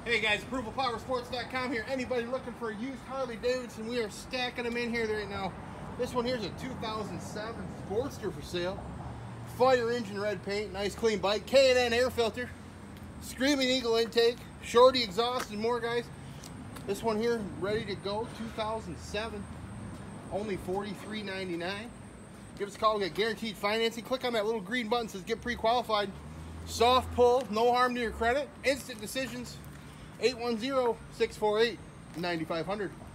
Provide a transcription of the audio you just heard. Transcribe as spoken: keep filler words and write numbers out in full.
Hey guys, approval power sports dot com here. Anybody looking for a used Harley Davidson, we are stacking them in here right now. This one here is a two thousand seven Sportster for sale. Fire engine red paint, nice clean bike, K and N air filter, Screaming Eagle intake, Shorty exhaust and more, guys. This one here, ready to go, two thousand seven, only forty-three ninety-nine. Give us a call, we got guaranteed financing. Click on that little green button that says get pre-qualified. Soft pull, no harm to your credit, instant decisions. eight one zero, six four eight, nine five zero zero.